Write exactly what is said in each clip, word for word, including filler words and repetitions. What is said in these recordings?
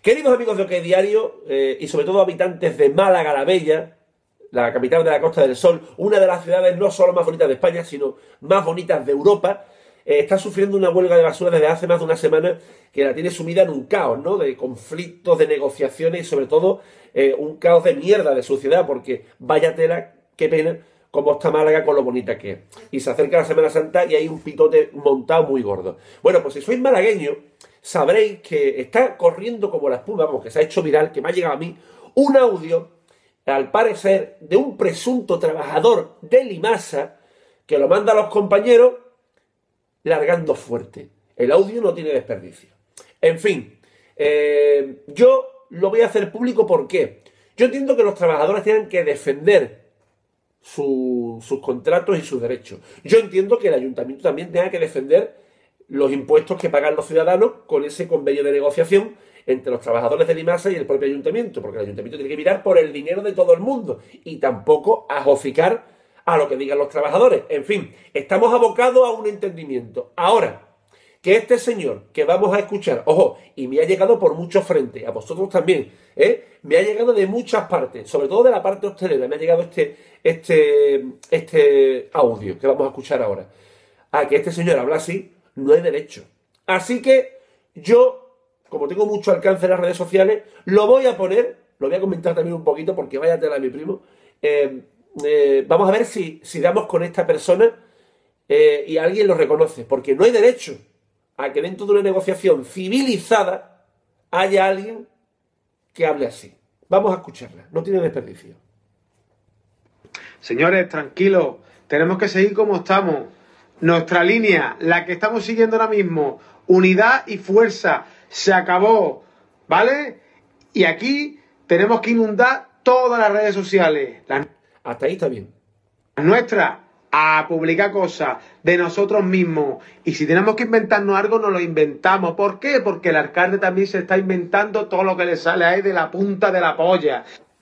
Queridos amigos de OK Diario, eh, y sobre todo habitantes de Málaga la Bella, la capital de la Costa del Sol, una de las ciudades no solo más bonitas de España, sino más bonitas de Europa, eh, está sufriendo una huelga de basura desde hace más de una semana que la tiene sumida en un caos, ¿no? De conflictos, de negociaciones y sobre todo eh, un caos de mierda de suciedad, porque vaya tela, qué pena, cómo está Málaga con lo bonita que es. Y se acerca la Semana Santa y hay un pitote montado muy gordo. Bueno, pues si sois malagueños, sabréis que está corriendo como la espuma, vamos, que se ha hecho viral, que me ha llegado a mí, un audio, al parecer, de un presunto trabajador de Limasa, que lo manda a los compañeros largando fuerte. El audio no tiene desperdicio. En fin, eh, yo lo voy a hacer público, ¿por qué? Yo entiendo que los trabajadores tienen que defender su, sus contratos y sus derechos. Yo entiendo que el ayuntamiento también tenga que defender los impuestos que pagan los ciudadanos con ese convenio de negociación entre los trabajadores de Limasa y el propio ayuntamiento, porque el ayuntamiento tiene que mirar por el dinero de todo el mundo y tampoco ajocicar a lo que digan los trabajadores. En fin, estamos abocados a un entendimiento. Ahora, que este señor que vamos a escuchar, ojo, y me ha llegado por muchos frentes, a vosotros también, ¿eh? Me ha llegado de muchas partes, sobre todo de la parte hostelera, me ha llegado este, este, este audio que vamos a escuchar ahora. A que este señor habla así, no hay derecho. Así que yo, como tengo mucho alcance en las redes sociales, lo voy a poner, lo voy a comentar también un poquito, porque vaya tela mi primo. Eh, eh, vamos a ver si, si damos con esta persona eh, y alguien lo reconoce, porque no hay derecho a que dentro de una negociación civilizada haya alguien que hable así. Vamos a escucharla, no tiene desperdicio. Señores, tranquilos, tenemos que seguir como estamos. Nuestra línea, la que estamos siguiendo ahora mismo, unidad y fuerza, se acabó, ¿vale? Y aquí tenemos que inundar todas las redes sociales. Las Hasta ahí está bien. nuestras, a publicar cosas de nosotros mismos. Y si tenemos que inventarnos algo, nos lo inventamos. ¿Por qué? Porque el alcalde también se está inventando todo lo que le sale ahí de la punta de la polla.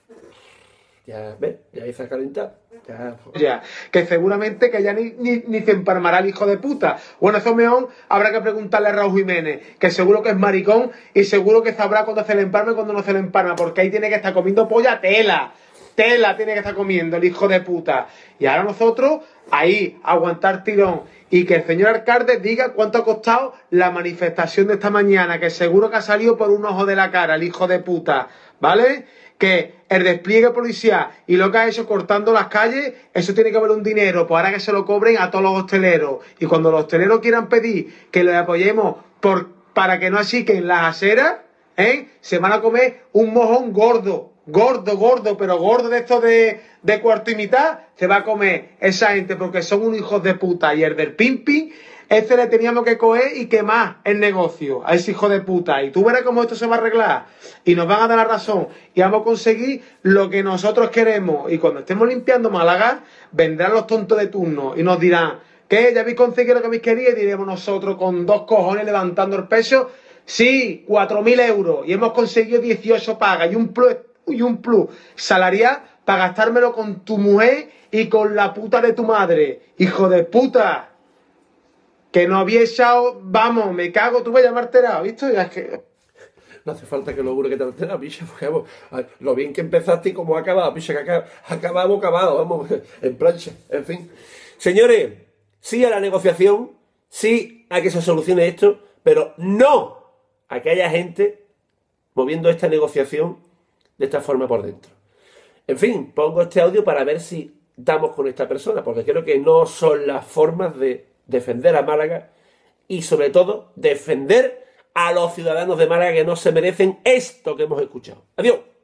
Ya, ¿ves? Ya ahí se ha calentado. Ya, Ya, que seguramente que ya ni, ni, ni se emparmará el hijo de puta. Bueno, eso meón habrá que preguntarle a Raúl Jiménez, que seguro que es maricón y seguro que sabrá cuándo se le emparma y cuándo no se le emparma, porque ahí tiene que estar comiendo polla tela. Tela tiene que estar comiendo el hijo de puta. Y ahora nosotros, ahí, aguantar tirón. Y que el señor alcalde diga cuánto ha costado la manifestación de esta mañana, que seguro que ha salido por un ojo de la cara, el hijo de puta. ¿Vale? Que el despliegue policial y lo que ha hecho cortando las calles, eso tiene que haber un dinero, pues ahora que se lo cobren a todos los hosteleros. Y cuando los hosteleros quieran pedir que les apoyemos por, para que no achiquen las aceras, ¿eh? Se van a comer un mojón gordo, gordo, gordo, pero gordo de estos de, de cuarto y mitad, se va a comer esa gente porque son unos hijos de puta. Y el del pimpi, ese le teníamos que coger y quemar el negocio a ese hijo de puta. Y tú verás cómo esto se va a arreglar. Y nos van a dar la razón. Y vamos a conseguir lo que nosotros queremos. Y cuando estemos limpiando Málaga, vendrán los tontos de turno y nos dirán, ¿qué? ¿Ya habéis conseguido lo que habéis querido? Y diremos nosotros con dos cojones levantando el peso, sí, cuatro mil euros. Y hemos conseguido dieciocho pagas y un plus, y un plus salarial para gastármelo con tu mujer y con la puta de tu madre. ¡Hijo de puta! Que no había echado, vamos, me cago, tú vas a llamarte a, ¿visto? Ya es que... No hace falta que lo jure que te altera, picha, porque vamos, lo bien que empezaste y cómo ha acabado, picha, que acaba, acabamos, acabado, vamos, en plancha, en fin. Señores, sí a la negociación, sí a que se solucione esto, pero no a que haya gente moviendo esta negociación de esta forma por dentro. En fin, pongo este audio para ver si damos con esta persona, porque creo que no son las formas de defender a Málaga y sobre todo defender a los ciudadanos de Málaga que no se merecen esto que hemos escuchado. Adiós.